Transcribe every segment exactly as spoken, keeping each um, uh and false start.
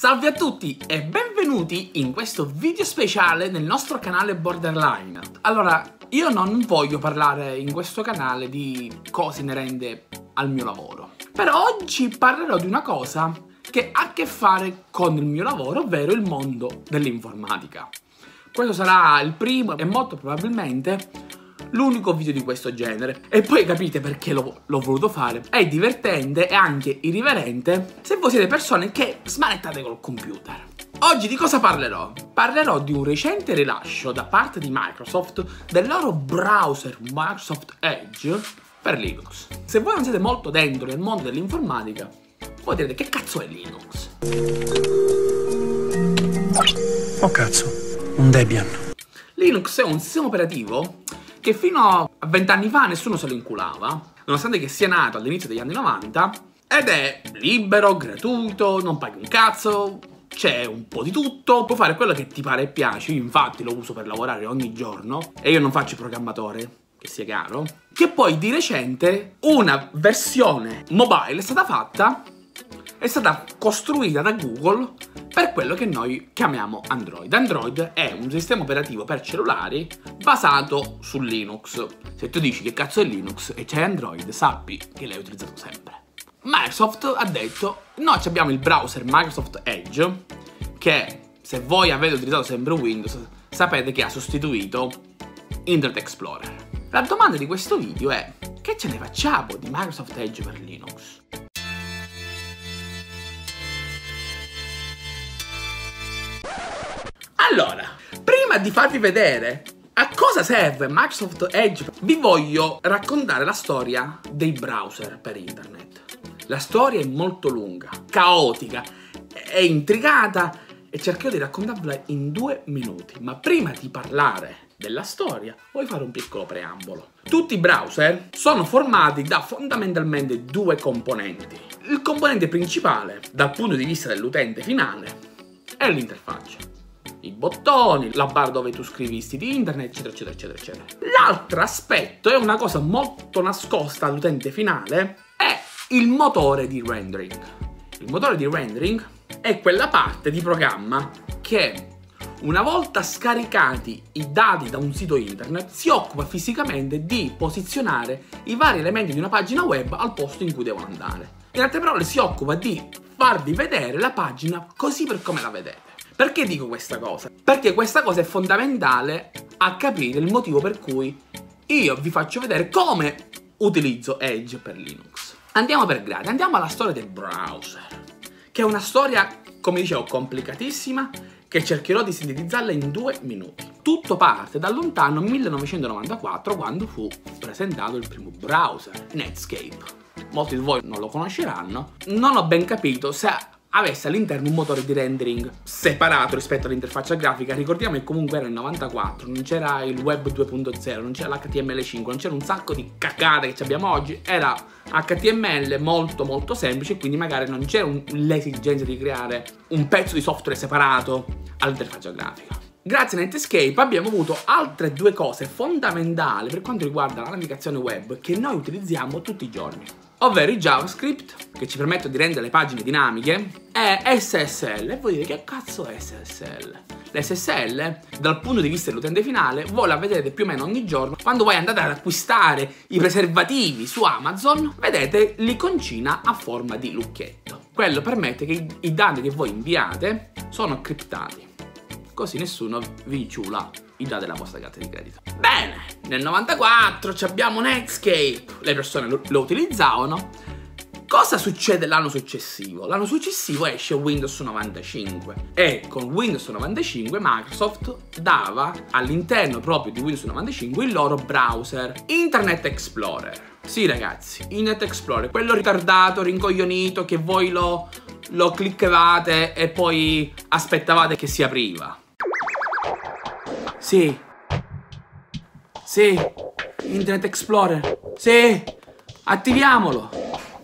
Salve a tutti e benvenuti in questo video speciale nel nostro canale Borderline. Allora, io non voglio parlare in questo canale di cose inerenti al mio lavoro, però oggi parlerò di una cosa che ha a che fare con il mio lavoro, ovvero il mondo dell'informatica. Questo sarà il primo e molto probabilmente l'unico video di questo genere. E poi capite perché l'ho voluto fare. È divertente e anche irriverente se voi siete persone che smanettate col computer. Oggi di cosa parlerò? Parlerò di un recente rilascio da parte di Microsoft del loro browser Microsoft Edge per Linux. Se voi non siete molto dentro nel mondo dell'informatica, voi direte: che cazzo è Linux? Oh cazzo, un Debian. Linux è un sistema operativo che fino a vent'anni fa nessuno se lo inculava, nonostante che sia nato all'inizio degli anni novanta, ed è libero, gratuito, non paghi un cazzo, c'è un po' di tutto, puoi fare quello che ti pare e piace. Io infatti lo uso per lavorare ogni giorno e io non faccio il programmatore, che sia chiaro. Che poi di recente una versione mobile è stata fatta, è stata costruita da Google per quello che noi chiamiamo Android. Android è un sistema operativo per cellulari basato su Linux. Se tu dici che cazzo è Linux e c'è Android, sappi che l'hai utilizzato sempre. Microsoft ha detto: noi abbiamo il browser Microsoft Edge, che se voi avete utilizzato sempre Windows sapete che ha sostituito Internet Explorer. La domanda di questo video è: che ce ne facciamo di Microsoft Edge per Linux? Allora, prima di farvi vedere a cosa serve Microsoft Edge, vi voglio raccontare la storia dei browser per internet. La storia è molto lunga, caotica, è intricata e cercherò di raccontarvela in due minuti. Ma prima di parlare della storia, voglio fare un piccolo preambolo. Tutti i browser sono formati da fondamentalmente due componenti. Il componente principale, dal punto di vista dell'utente finale, è l'interfaccia. I bottoni, la barra dove tu scrivi i siti internet, eccetera, eccetera, eccetera, eccetera. L'altro aspetto è una cosa molto nascosta all'utente finale, è il motore di rendering. Il motore di rendering è quella parte di programma che, una volta scaricati i dati da un sito internet, si occupa fisicamente di posizionare i vari elementi di una pagina web al posto in cui devono andare. In altre parole, si occupa di farvi vedere la pagina così per come la vedete. Perché dico questa cosa? Perché questa cosa è fondamentale a capire il motivo per cui io vi faccio vedere come utilizzo Edge per Linux. Andiamo per gradi, andiamo alla storia del browser, che è una storia, come dicevo, complicatissima, che cercherò di sintetizzarla in due minuti. Tutto parte dal lontano millenovecentonovantaquattro, quando fu presentato il primo browser, Netscape. Molti di voi non lo conosceranno. Non ho ben capito se avesse all'interno un motore di rendering separato rispetto all'interfaccia grafica. Ricordiamo che comunque era il novantaquattro, non c'era il web due punto zero, non c'era l'H T M L cinque, non c'era un sacco di cacate che abbiamo oggi. Era H T M L molto molto semplice, quindi magari non c'era l'esigenza di creare un pezzo di software separato all'interfaccia grafica. Grazie a Netscape abbiamo avuto altre due cose fondamentali per quanto riguarda la navigazione web che noi utilizziamo tutti i giorni, ovvero i JavaScript, che ci permettono di rendere le pagine dinamiche, e S S L. E voi dite: che cazzo è S S L? L'S S L, dal punto di vista dell'utente finale, voi la vedete più o meno ogni giorno. Quando voi andate ad acquistare i preservativi su Amazon, vedete l'iconcina a forma di lucchetto. Quello permette che i, i dati che voi inviate sono criptati, così nessuno vi ciula i dati della vostra carta di credito. Bene, nel novantaquattro abbiamo Netscape, le persone lo, lo utilizzavano. Cosa succede l'anno successivo? L'anno successivo esce Windows novantacinque e con Windows novantacinque Microsoft dava all'interno proprio di Windows novantacinque il loro browser Internet Explorer. Sì ragazzi, Internet Explorer, quello ritardato, rincoglionito, che voi lo, lo cliccavate e poi aspettavate che si apriva. Sì. Sì. Internet Explorer. Sì. Attiviamolo.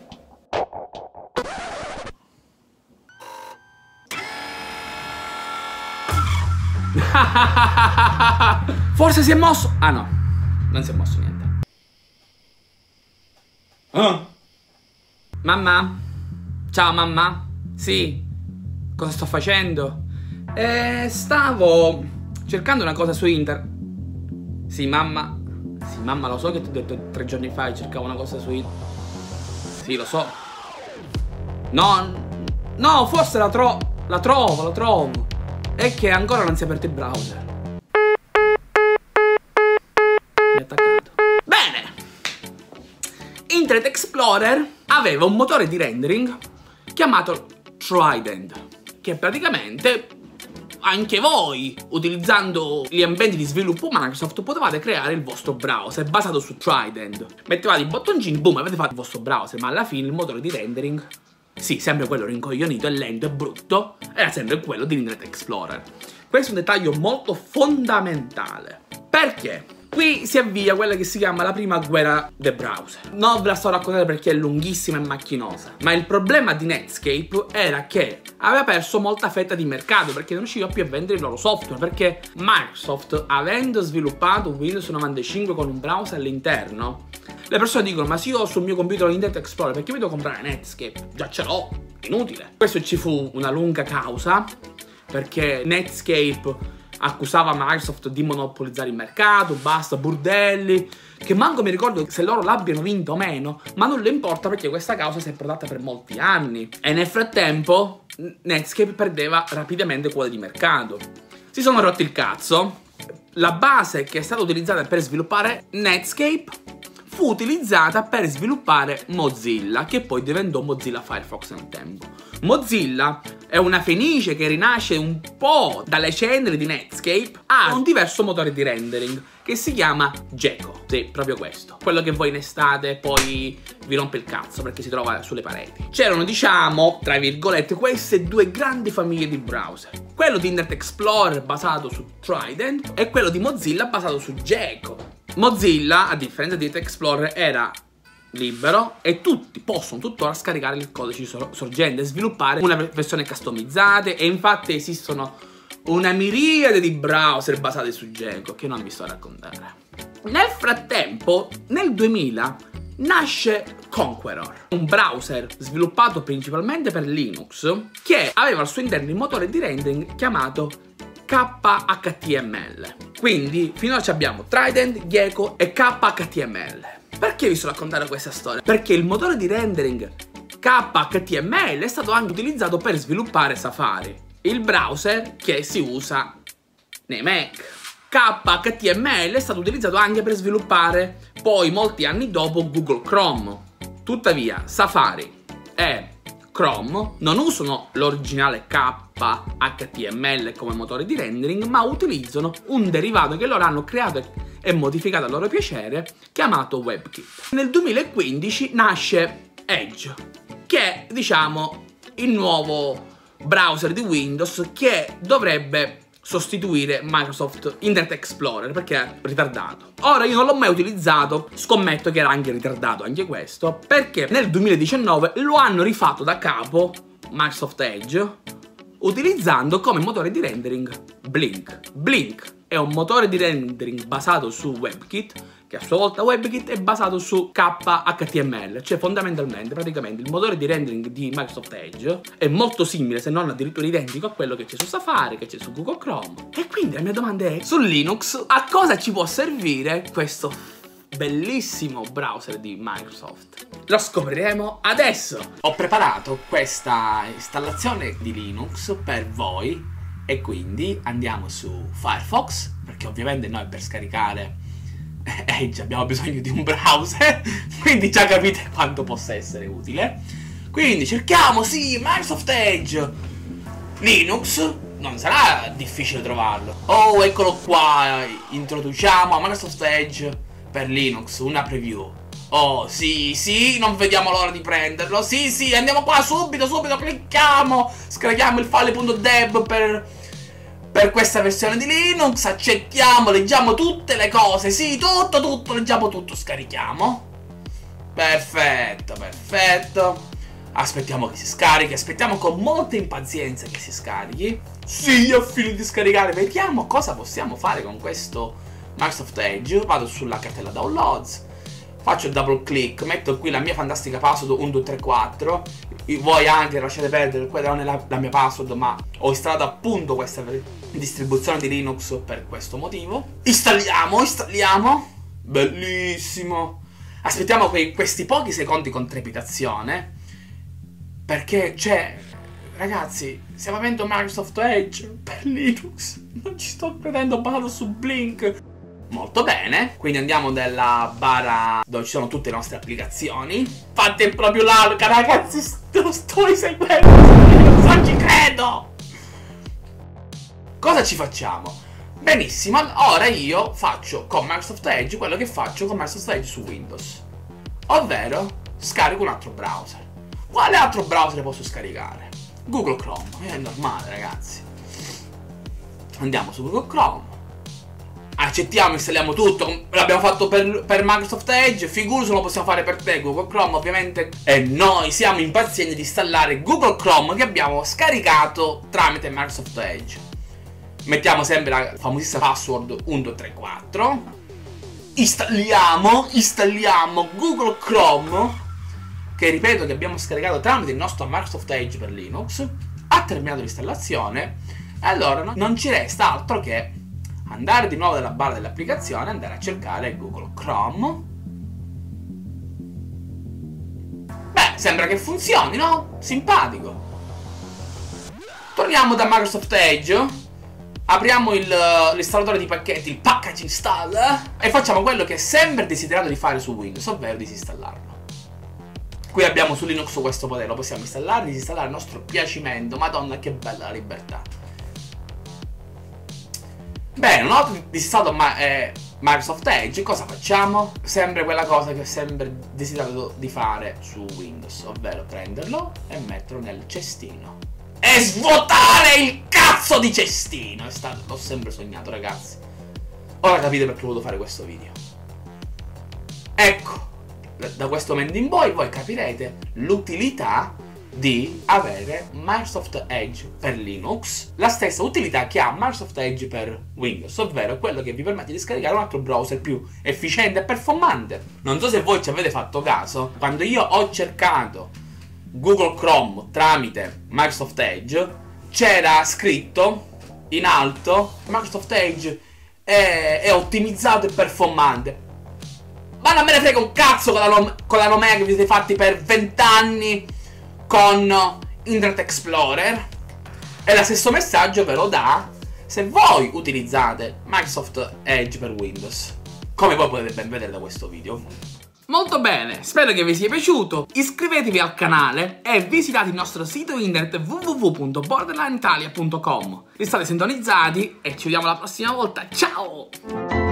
Forse si è mosso. Ah no, non si è mosso niente. Oh. Mamma? Ciao mamma? Sì. cosa sto facendo? Eh, stavo cercando una cosa su internet. Sì, mamma. Sì, mamma, lo so che ti ho detto tre giorni fa che cercavo una cosa su internet. Sì, lo so. No, no, forse la, tro la trovo, la trovo. È che ancora non si è aperto il browser. Mi è attaccato. Bene. Internet Explorer aveva un motore di rendering chiamato Trident, che praticamente anche voi, utilizzando gli ambienti di sviluppo Microsoft, potevate creare il vostro browser basato su Trident. Mettevate i bottoncini, boom, avete fatto il vostro browser, ma alla fine il motore di rendering, sì, sempre quello rincoglionito e lento e brutto, era sempre quello di Internet Explorer. Questo è un dettaglio molto fondamentale. Perché? Qui si avvia quella che si chiama la prima guerra dei browser. Non ve la sto raccontando perché è lunghissima e macchinosa, ma il problema di Netscape era che aveva perso molta fetta di mercato perché non riusciva più a vendere il loro software, perché Microsoft, avendo sviluppato Windows novantacinque con un browser all'interno, le persone dicono: ma se io ho sul mio computer Internet Explorer, perché mi devo comprare Netscape? Già ce l'ho, inutile. Questo ci fu una lunga causa, perché Netscape accusava Microsoft di monopolizzare il mercato, basta burdelli, che manco mi ricordo se loro l'abbiano vinto o meno, ma non le importa perché questa causa si è protratta per molti anni e nel frattempo Netscape perdeva rapidamente quote di mercato. Si sono rotti il cazzo. La base che è stata utilizzata per sviluppare Netscape fu utilizzata per sviluppare Mozilla, che poi diventò Mozilla Firefox nel tempo. Mozilla è una fenice che rinasce un po' dalle ceneri di Netscape, ha un diverso motore di rendering che si chiama Gecko. Sì, proprio questo. Quello che voi in estate poi vi rompe il cazzo perché si trova sulle pareti. C'erano, diciamo, tra virgolette, queste due grandi famiglie di browser. Quello di Internet Explorer basato su Trident e quello di Mozilla basato su Gecko. Mozilla, a differenza di Internet Explorer, era libero e tutti possono tuttora scaricare il codice sorgente e sviluppare una versione customizzata, e infatti esistono una miriade di browser basati su Gecko che non vi sto a raccontare. Nel frattempo, nel duemila, nasce Conqueror, un browser sviluppato principalmente per Linux che aveva al suo interno il motore di rendering chiamato K H T M L. Quindi finora abbiamo Trident, Gecko e K H T M L. Perché vi sto raccontando questa storia? Perché il motore di rendering K H T M L è stato anche utilizzato per sviluppare Safari, il browser che si usa nei Mac. K H T M L è stato utilizzato anche per sviluppare poi molti anni dopo Google Chrome. Tuttavia Safari e Chrome non usano l'originale K H T M L come motore di rendering, ma utilizzano un derivato che loro hanno creato e modificato a loro piacere, chiamato WebKit. Nel duemilaquindici nasce Edge, che è, diciamo, il nuovo browser di Windows che dovrebbe sostituire Microsoft Internet Explorer perché è ritardato. Ora io non l'ho mai utilizzato, scommetto che era anche ritardato anche questo, perché nel duemiladiciannove lo hanno rifatto da capo Microsoft Edge utilizzando come motore di rendering Blink. Blink è un motore di rendering basato su WebKit, che a sua volta WebKit è basato su K H T M L, cioè fondamentalmente, praticamente, il motore di rendering di Microsoft Edge è molto simile, se non addirittura identico, a quello che c'è su Safari, che c'è su Google Chrome. E quindi la mia domanda è, su Linux, a cosa ci può servire questo bellissimo browser di Microsoft? Lo scopriremo adesso! Ho preparato questa installazione di Linux per voi e quindi andiamo su Firefox, perché ovviamente noi per scaricare Edge abbiamo bisogno di un browser, quindi già capite quanto possa essere utile. Quindi cerchiamo, sì, Microsoft Edge Linux, non sarà difficile trovarlo. Oh, eccolo qua, introduciamo a Microsoft Edge per Linux, una preview. Oh, sì, sì, non vediamo l'ora di prenderlo. Sì, sì, andiamo qua subito, subito, clicchiamo, scarichiamo il file.deb per, per questa versione di Linux, accettiamo, leggiamo tutte le cose, sì, tutto, tutto, leggiamo tutto, scarichiamo. Perfetto, perfetto. Aspettiamo che si scarichi, aspettiamo con molta impazienza che si scarichi. Sì, ho finito di scaricare, vediamo cosa possiamo fare con questo Microsoft Edge. Vado sulla cartella downloads, faccio il double click, metto qui la mia fantastica password uno due tre quattro, voi anche lasciate perdere, quella non è la, la mia password, ma ho installato appunto questa distribuzione di Linux per questo motivo. Installiamo, installiamo. Bellissimo. Aspettiamo quei, questi pochi secondi con trepidazione, perché c'è, ragazzi, stiamo avendo Microsoft Edge per Linux. Non ci sto credendo, basato su Blink. Molto bene, quindi andiamo nella barra dove ci sono tutte le nostre applicazioni. Fate proprio l'arca, ragazzi, lo sto seguendo, non ci credo. Cosa ci facciamo? Benissimo, ora io faccio con Microsoft Edge quello che faccio con Microsoft Edge su Windows, ovvero scarico un altro browser. Quale altro browser posso scaricare? Google Chrome, è normale, ragazzi. Andiamo su Google Chrome, accettiamo, installiamo tutto. L'abbiamo fatto per, per Microsoft Edge, figurati lo possiamo fare per te Google Chrome, ovviamente. E noi siamo impazienti di installare Google Chrome che abbiamo scaricato tramite Microsoft Edge. Mettiamo sempre la famosissima password uno due tre quattro. Installiamo, installiamo Google Chrome, che ripeto che abbiamo scaricato tramite il nostro Microsoft Edge per Linux. Ha terminato l'installazione e allora no, non ci resta altro che andare di nuovo nella barra dell'applicazione e andare a cercare Google Chrome. Beh, sembra che funzioni, no? Simpatico. Torniamo da Microsoft Edge, apriamo l'installatore di pacchetti, il package install, e facciamo quello che è sempre desiderato di fare su Windows, ovvero disinstallarlo. Qui abbiamo su Linux questo potere, lo possiamo installare, disinstallare a nostro piacimento. Madonna, che bella la libertà. Bene, una volta disinstallato ma, eh, Microsoft Edge, cosa facciamo? Sempre quella cosa che ho sempre desiderato di fare su Windows, ovvero prenderlo e metterlo nel cestino e svuotare il cazzo di cestino. L'ho sempre sognato, ragazzi. Ora capite perché ho voluto fare questo video. Ecco, da questo momento in poi voi capirete l'utilità di avere Microsoft Edge per Linux, la stessa utilità che ha Microsoft Edge per Windows, ovvero quello che vi permette di scaricare un altro browser più efficiente e performante. Non so se voi ci avete fatto caso, quando io ho cercato Google Chrome tramite Microsoft Edge, c'era scritto in alto Microsoft Edge è, è ottimizzato e performante. Ma non me ne frega un cazzo con la, nom con la nomea che vi siete fatti per venti anni con Internet Explorer. E lo stesso messaggio ve lo dà se voi utilizzate Microsoft Edge per Windows, come voi potete ben vedere da questo video. Molto bene, spero che vi sia piaciuto. Iscrivetevi al canale e visitate il nostro sito internet w w w punto borderline italia punto com. Restate sintonizzati e ci vediamo la prossima volta. Ciao!